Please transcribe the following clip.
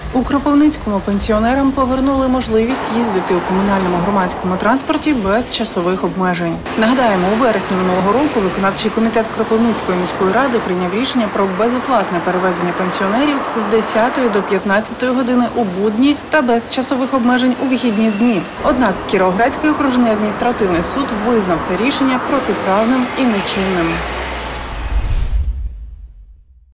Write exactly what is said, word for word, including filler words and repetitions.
У Кропивницькому пенсіонерам повернули можливість їздити у комунальному громадському транспорті без часових обмежень. Нагадаємо, у вересні минулого року виконавчий комітет Кропивницької міської ради прийняв рішення про безоплатне перевезення пенсіонерів з десятої до п'ятнадцятої години у будні та без часових обмежень у вихідні дні. Однак Кіровоградський окружний адміністративний суд визнав це рішення протиправним і нечинним.